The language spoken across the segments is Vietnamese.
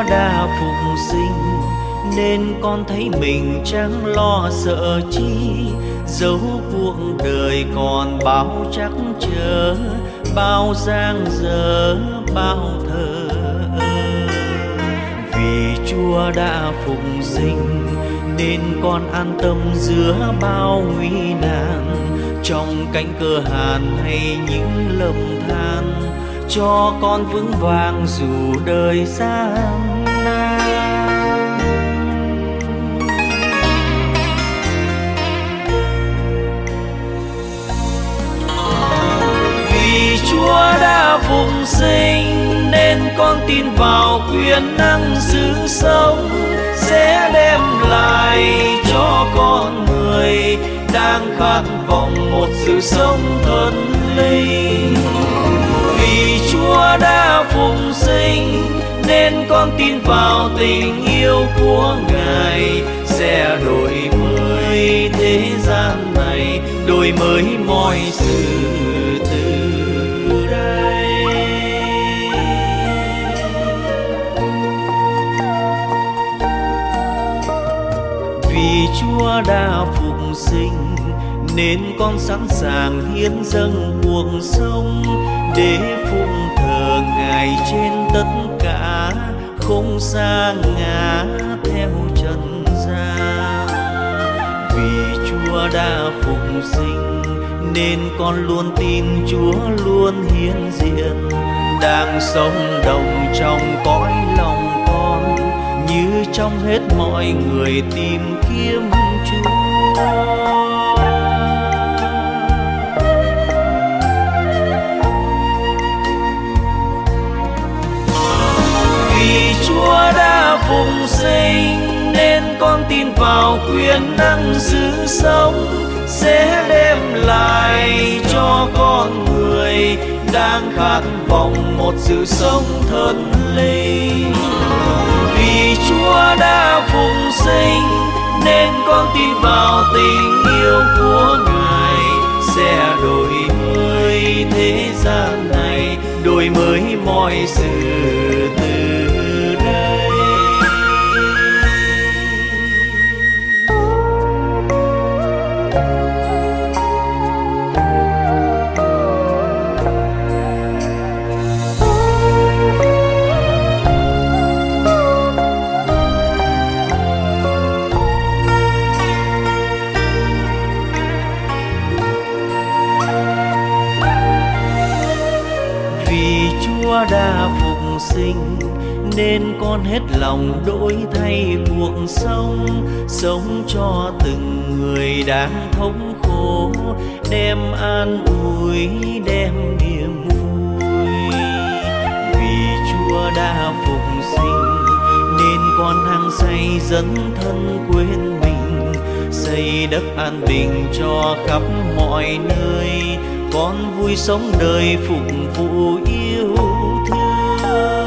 Chúa đã phục sinh, nên con thấy mình chẳng lo sợ chi. Dẫu cuộc đời còn bao trắc trở, bao giang dở, bao thờ ơ. Vì Chúa đã phục sinh, nên con an tâm giữa bao nguy nan. Trong cánh cơ hàn hay những lầm than, cho con vững vàng dù đời gian nan. Vì Chúa đã phục sinh, nên con tin vào quyền năng sự sống, sẽ đem lại cho con người đang khát vọng một sự sống thần linh. Vì Chúa đã phục sinh, nên con tin vào tình yêu của Ngài, sẽ đổi mới thế gian này, đổi mới mọi sự từ đây. Vì Chúa đã phục sinh, nên con sẵn sàng hiến dâng cuộc sống, để phụng thờ Ngài trên tất cả, không sa ngã theo trần gian. Vì Chúa đã phục sinh, nên con luôn tin Chúa luôn hiện diện, đang sống đồng trong cõi lòng con, như trong hết mọi người tìm kiếm Chúa. Vì Chúa đã phục sinh, nên con tin vào quyền năng sự sống, sẽ đem lại cho con người đang khát vọng một sự sống thần linh. Vì Chúa đã phục sinh, nên con tin vào tình yêu của Ngài, sẽ đổi mới thế gian này, đổi mới mọi sự từ đây. Chúa đã phục sinh, nên con hết lòng đổi thay cuộc sống, sống cho từng người đang thống khổ, đem an ủi, đem niềm vui. Vì Chúa đã phục sinh, nên con hăng say dấn thân quên mình, xây đất an bình cho khắp mọi nơi. Con vui sống đời phục vụ yêu thương.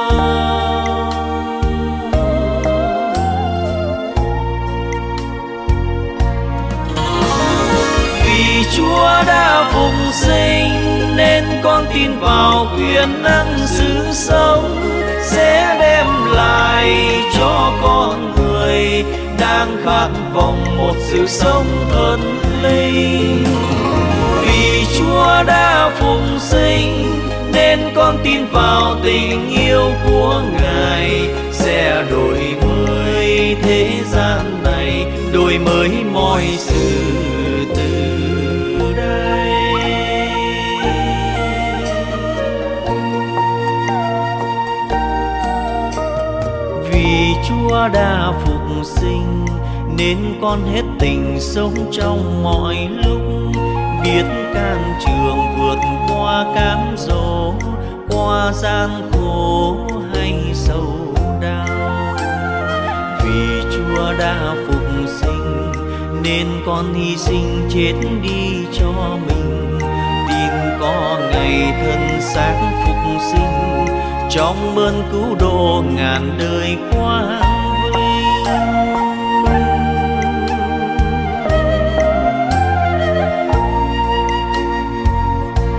Vì Chúa đã phục sinh, nên con tin vào quyền năng sự sống, sẽ đem lại cho con người đang khát vọng một sự sống thần linh. Vì Chúa đã phục sinh, nên con tin vào tình yêu của Ngài, sẽ đổi mới thế gian này, đổi mới mọi sự từ đây. Vì Chúa đã phục sinh, nên con hết tình sống trong mọi lúc, biết can trường vượt qua cám dỗ, qua gian khổ hay sầu đau. Vì Chúa đã phục sinh, nên con hy sinh chết đi cho mình, tin có ngày thân xác phục sinh, trong ơn cứu độ ngàn đời quang vinh.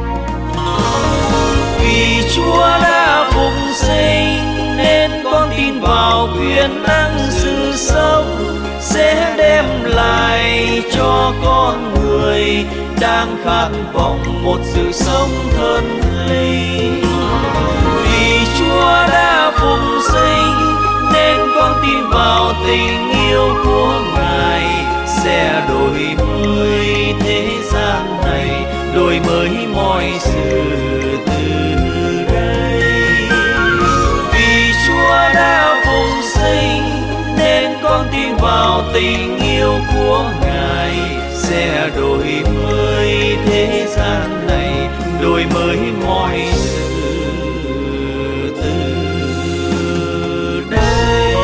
Vì Chúa đã phục sinh, nên con tin quyền năng sự sống sẽ đem lại cho con người đang khát vọng một sự sống thân linh. Vì Chúa đã phục sinh nên con tin vào tình yêu của Ngài sẽ đổi mới thế gian này, đổi mới mọi sự từ đây. Vì Chúa đã phục sinh nên con tin vào tình yêu của Ngài sẽ đổi mới thế gian này, đổi mới mọi sự từ đây.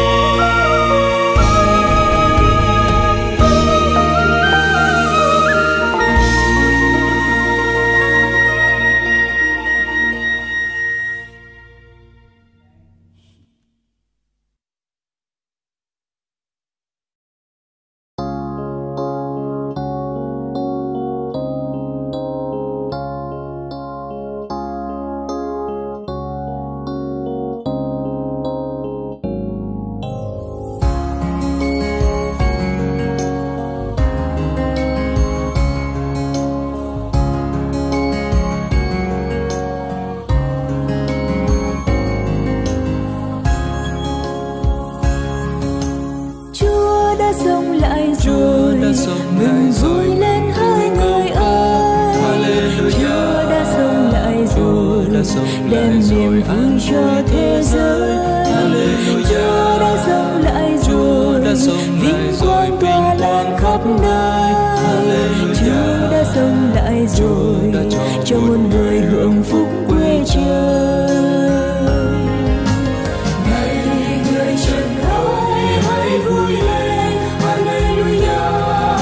Mừng vui lên hai người ơi, Chúa đã sống lại rồi, đem niềm vui cho thế giới. Chúa đã sống lại rồi, vinh quang tỏa lan khắp nơi. Chúa đã sống lại rồi, cho muôn người hưởng phúc quê trời. Này người trần ơi, hãy vui lên, Hallelujah.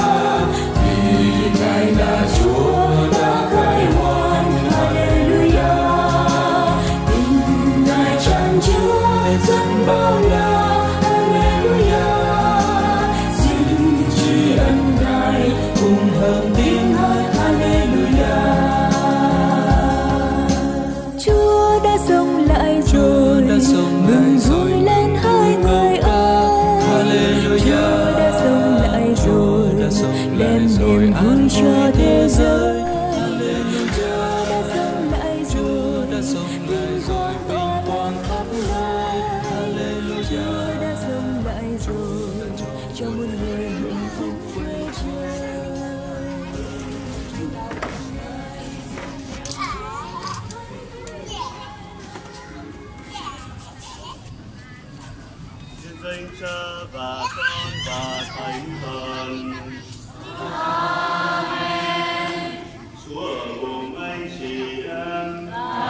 Dân bao la, Hallelujah. Xin tri ân Ngài cùng hợp tiếng hát Hallelujah. Chúa đã sống lại rồi, mừng vui lên hai người ơi. Chúa đã sống lại rồi, đem niềm vui cho thế giới. Chúa đã sống lại rồi, vinh quang khắp nơi. Chúa đã sống lại rồi, cho muôn người hạnh phúc quê trời. Xin danh Cha và Con và Thánh Thần. Amen. Chúa ở cùng anh chị em.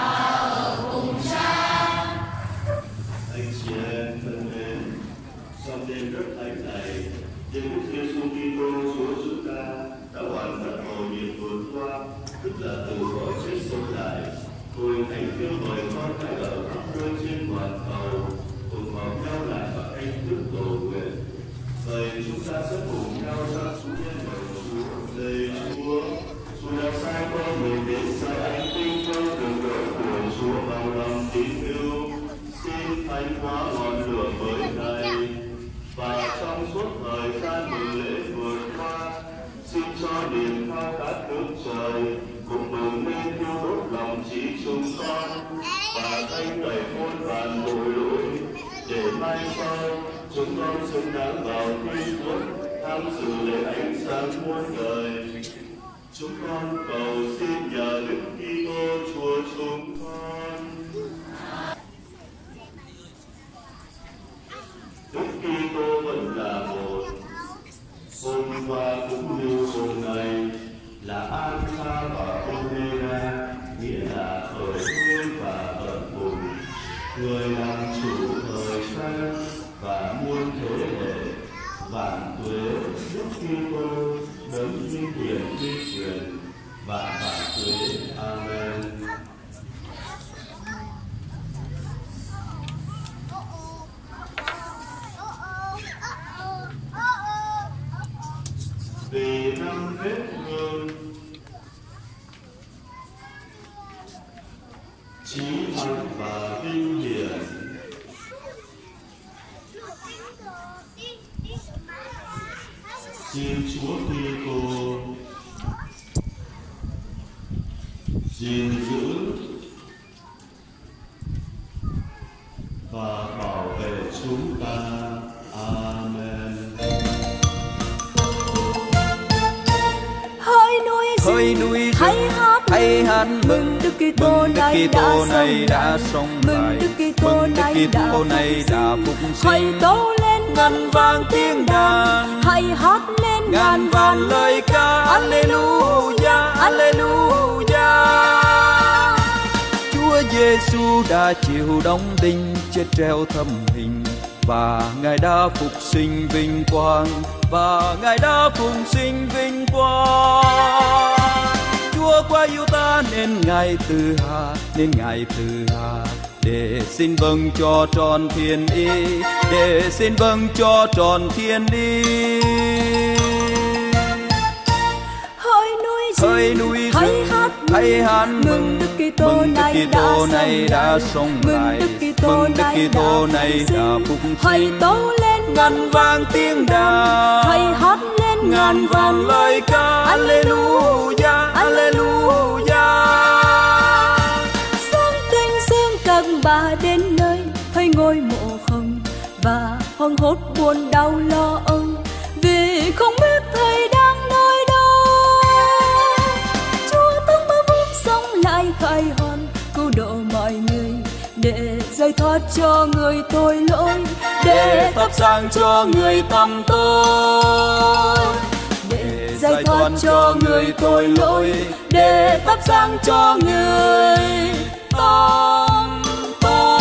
Anh chị em thân mến, trong đêm rất thánh này, Đức Giêsu Kitô Chúa chúng ta đã hoàn tất mầu nhiệm vượt qua, tức là từ cõi chết sống lại, cùng thánh kêu mời con cái ở khắp nơi trên toàn cầu, cùng vào nhau lại và anh thức cầu nguyện. Vậy chúng ta sẽ cùng nhau ra xuống nhân lời Chúa. Lạy Chúa, Chúa đã sai con mình đến sai anh tin theo đường lối của Chúa vào lòng tín hữu. Xin thánh hóa ngọn lửa mới này, và trong suốt thời gian mừng lễ vừa qua, xin cho niềm khao khát nước trời cùng bừng lên thiêu đốt lòng trí chúng con, và thanh tẩy muôn vàn tội lỗi, để mai sau chúng con xứng đáng vào thiên quốc tham dự lễ ánh sáng muôn đời. Chúng con cầu xin nhờ Đức Kitô Chúa chúng con. Đức Kitô vẫn là một, hôm qua cũng như hôm nay, là Alpha và Omega, nghĩa là khởi nguyên và tận cùng, người làm chủ thời gian và muôn thế hệ, vạn tuế. Đức Kitô đấng vinh hiển uy quyền, vạn tuế. Amen. Vì năm vết thương, chí thánh và vinh hiển, Xin Chúa Kitô gìn giữ và bảo vệ chúng ta. Amen. Hỡi núi hãy hát mừng Đức Kitô này đã sống lại, mừng Đức Kitô này đã phục sinh. Hãy tấu lên ngân vang tiếng đàn, hãy hát lên ngàn vàn lời ca. Alleluia, Alleluia. Chúa Giêsu đã chịu đóng đinh, chết treo thầm hình, và Ngài đã phục sinh vinh quang, và Ngài đã phục sinh vinh quang. Chúa quá yêu ta nên Ngài từ hà, để xin vâng cho tròn thiên ý, để xin vâng cho tròn thiên ý. Hỡi núi rừng hãy hát mừng Đức Kitô này đã sống lại, mừng Đức Kitô này đã phục sinh. Hãy tấu lên ngân vang tiếng đàn, hãy hát lên ngàn vàn lời ca. Alleluia, Alleluia. Sáng tinh sương tầng ba đến nơi, thấy ngôi mộ không và hoang hốt buồn đau lo âu, vì không biết thầy đang nơi đâu. Lại khai hoan cứu độ mọi người, để giải thoát cho người tội lỗi, để thắp sáng cho người tăm tối, để giải thoát cho người tội lỗi, để thắp sáng cho người tăm tối.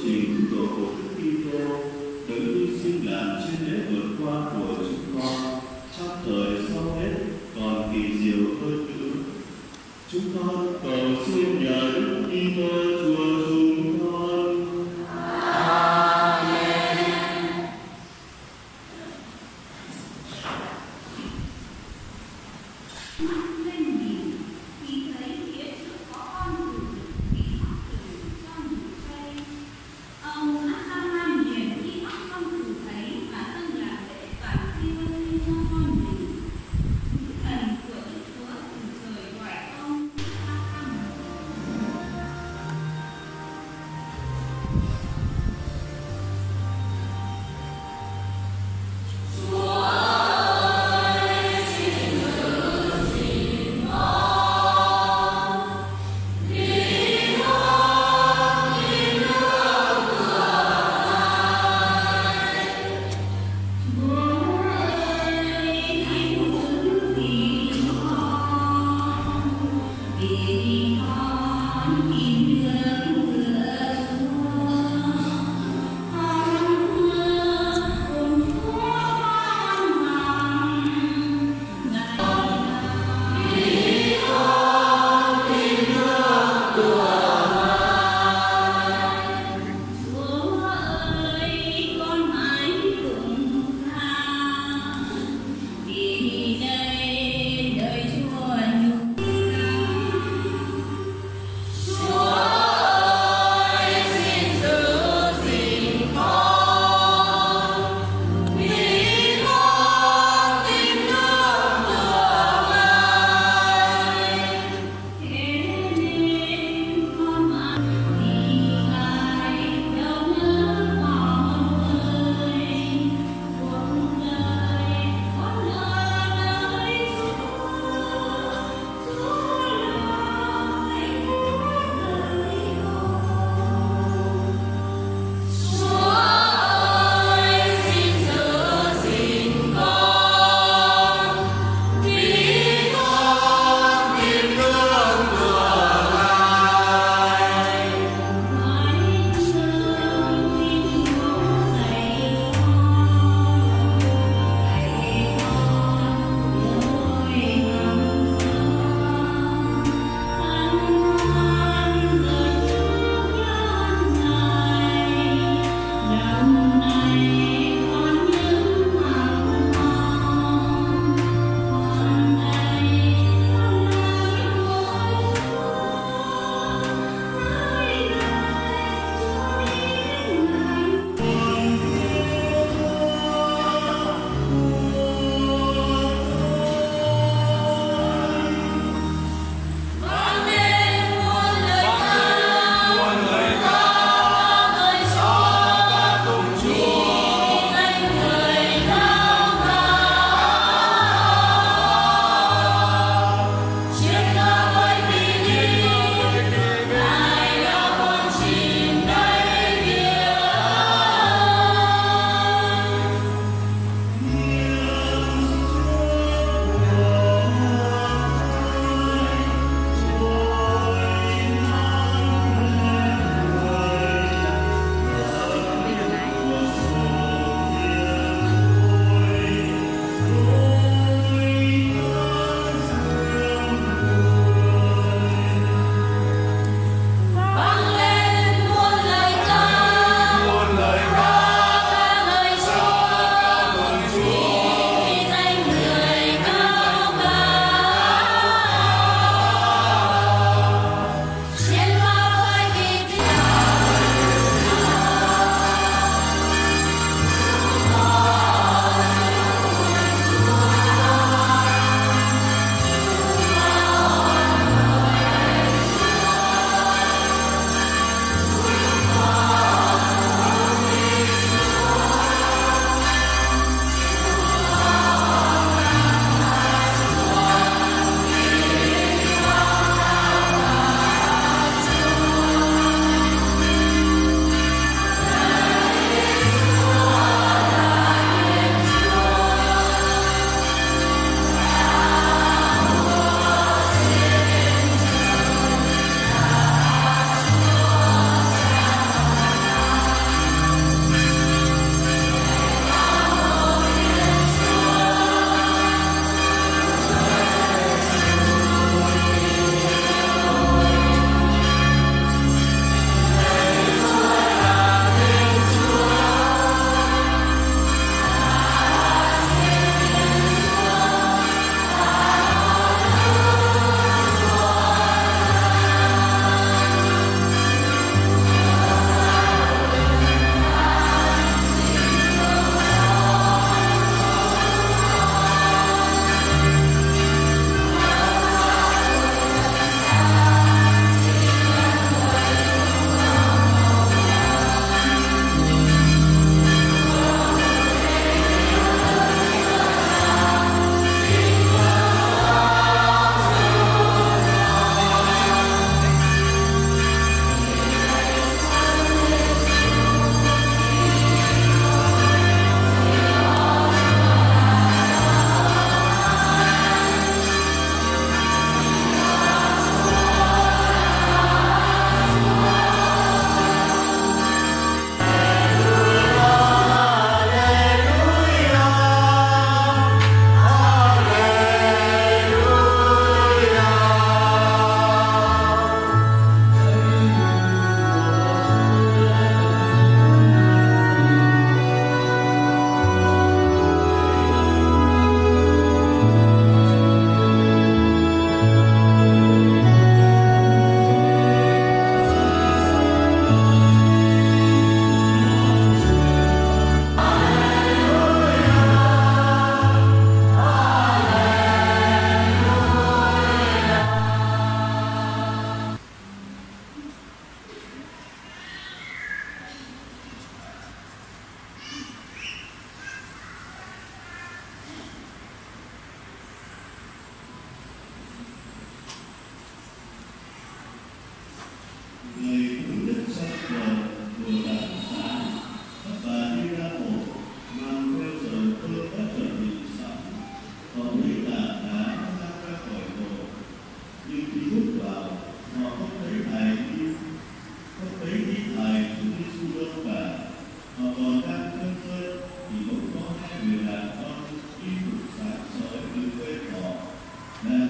Kitô, đấng hy sinh làm trên lễ vượt qua của chúng con, Chúa ơi, xin ngự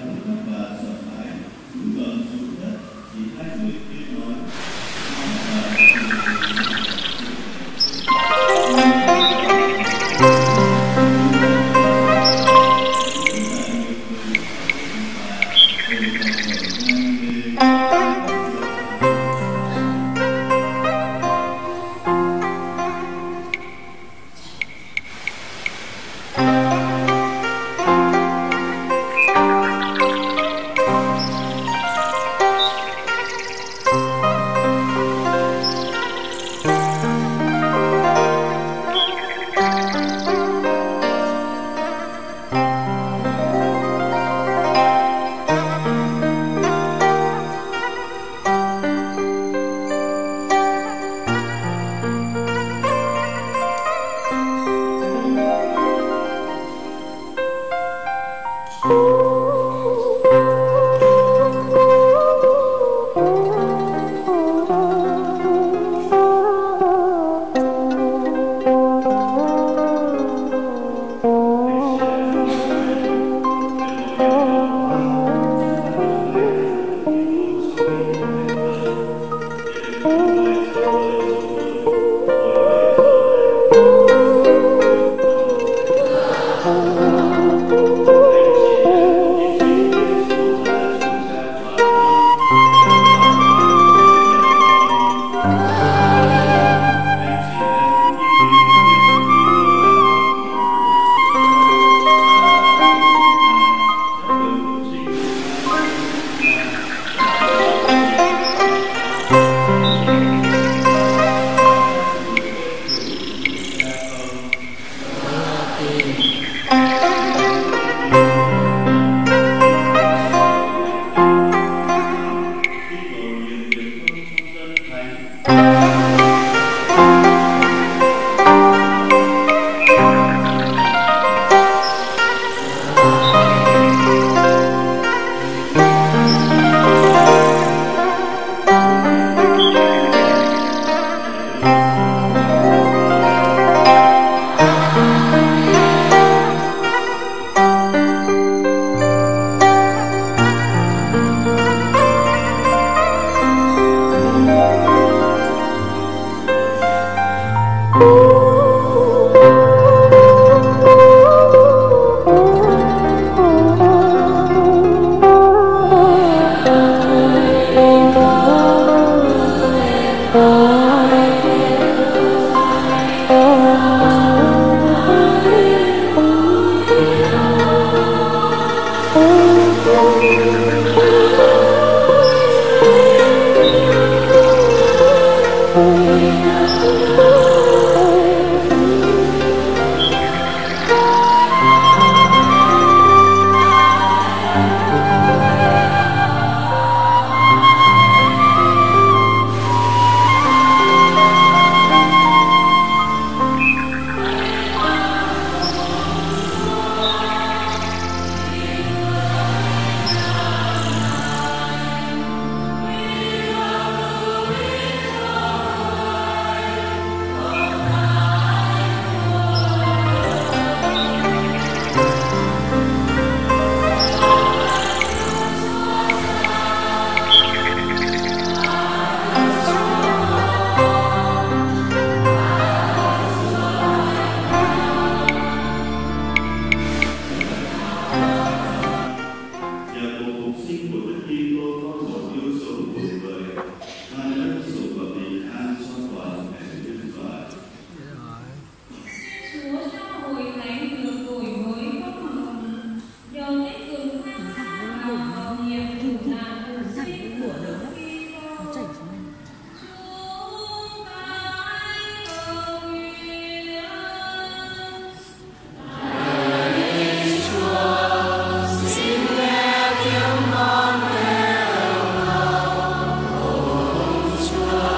Chúa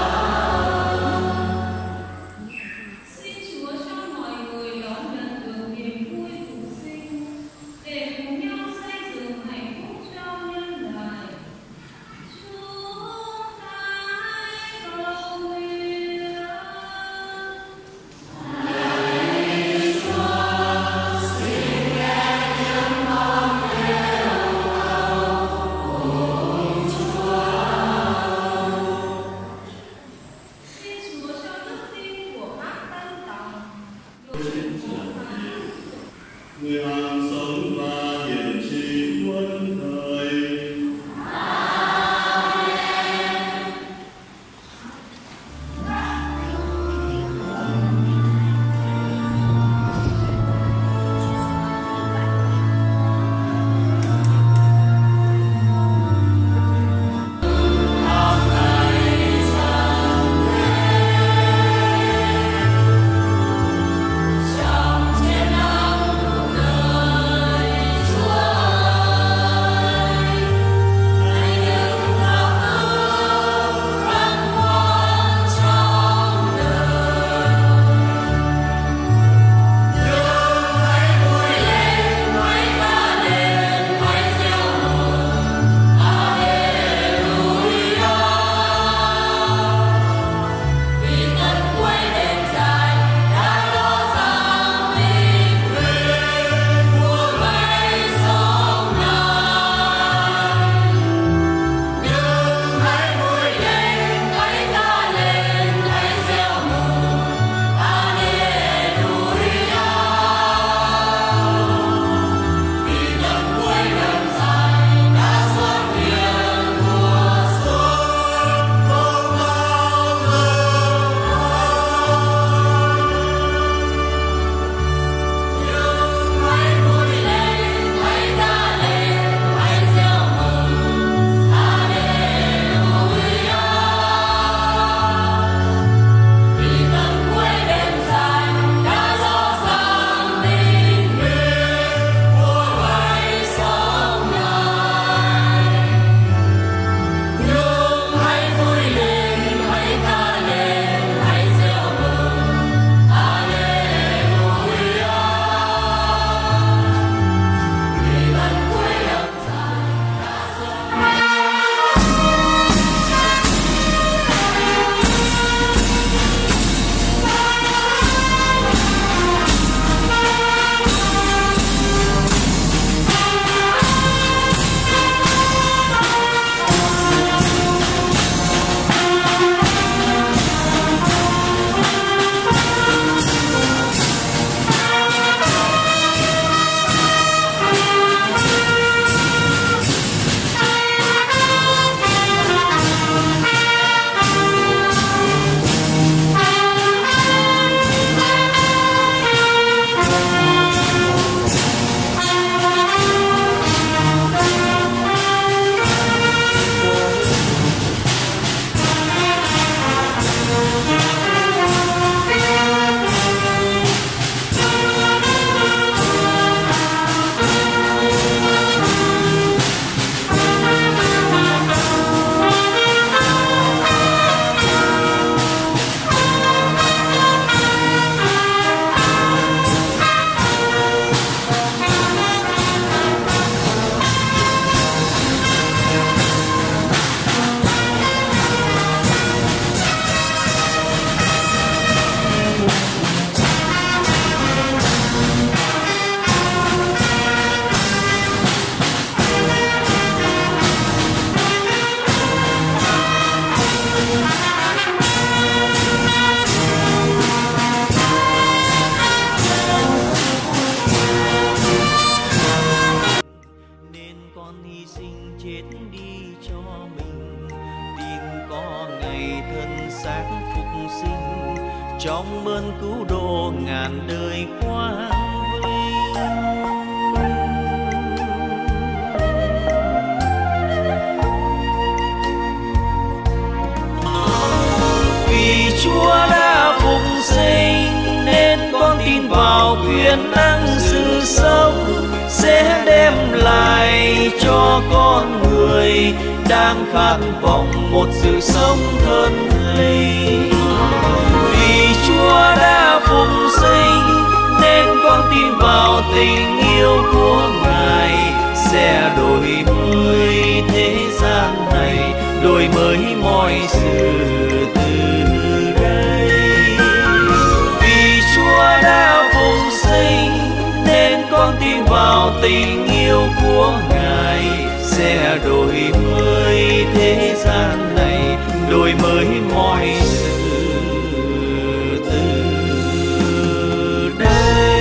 sinh chết đi cho mình, tin có ngày thân xác phục sinh, trong ơn cứu độ ngàn đời quang vinh. Vì Chúa đã phục sinh nên con tin vào quyền năng sự sống, sẽ đem lại cho con người đang khát vọng một sự sống thân linh. Vì Chúa đã phục sinh nên con tin vào tình yêu của Ngài, sẽ đổi mới thế gian này, đổi mới mọi sự từ đây. Vì Chúa đã phục sinh nên con tin vào tình yêu của Ngài, sẽ đổi mới thế gian này, đổi mới mọi sự từ đây.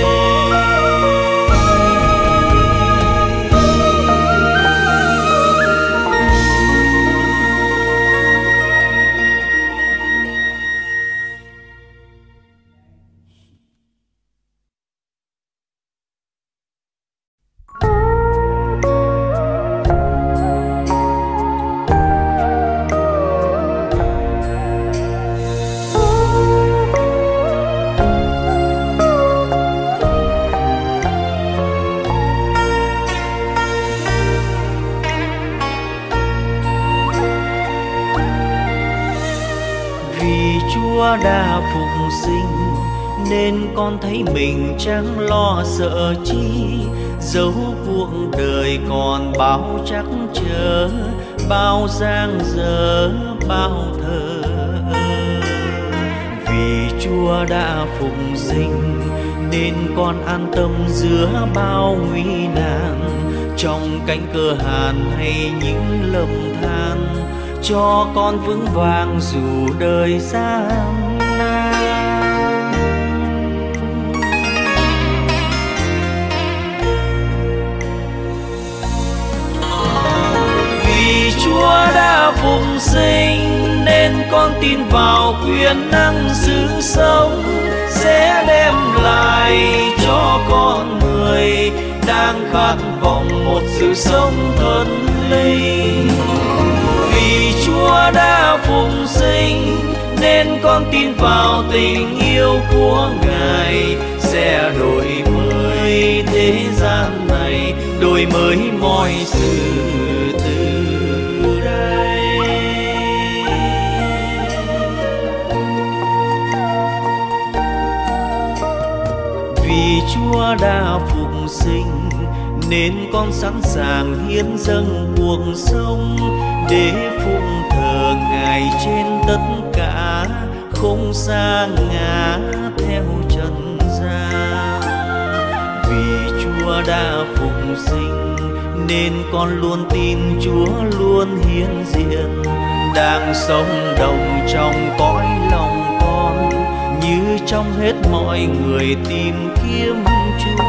Chúa đã phục sinh nên con thấy mình chẳng lo sợ chi, dẫu cuộc đời còn bao trắc trở, bao giang dở, bao thờ. Vì Chúa đã phục sinh nên con an tâm giữa bao nguy nạn, trong cánh cơ hàn hay những lầm than, cho con vững vàng dù đời gian nan. Vì Chúa đã phục sinh nên con tin vào quyền năng sự sống, sẽ đem lại cho con người đang khát vọng một sự sống thân linh. Vì Chúa đã phục sinh nên con tin vào tình yêu của Ngài, sẽ đổi mới thế gian này, đổi mới mọi sự từ đây. Vì Chúa đã phục sinh nên con sẵn sàng hiến dâng cuộc sống, để phụng thờ Ngài trên tất cả, không sa ngã theo trần gian. Vì Chúa đã phục sinh nên con luôn tin Chúa luôn hiện diện, đang sống đồng trong cõi lòng con, như trong hết mọi người tìm kiếm Chúa.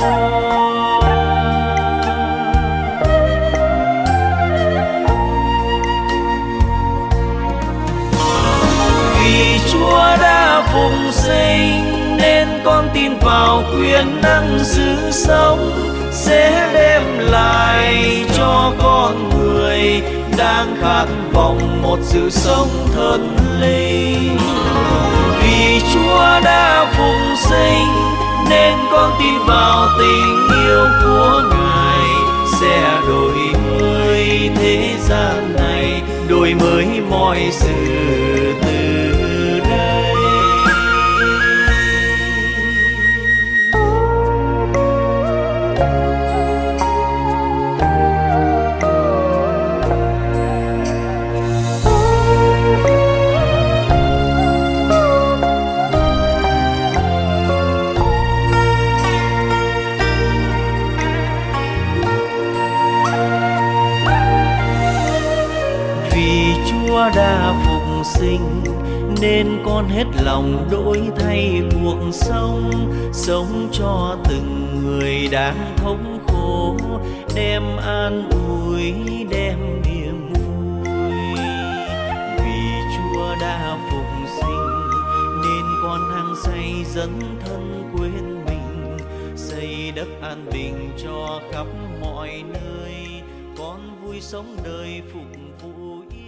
Vì Chúa đã phục sinh nên con tin vào quyền năng sự sống, sẽ đem lại cho con người đang khát vọng một sự sống thân linh. Vì Chúa đã phục sinh nên con tin vào tình yêu của Ngài, sẽ đổi mới thế gian này, đổi mới mọi sự từ đây. Chúa đã phục sinh nên con hết lòng đổi thay cuộc sống, sống cho từng người đang thống khổ, khổ, đem an ủi, đem niềm vui. Vì Chúa đã phục sinh nên con hăng say dấn thân quên mình, xây đất an bình cho khắp mọi nơi, con vui sống đời phục vụ.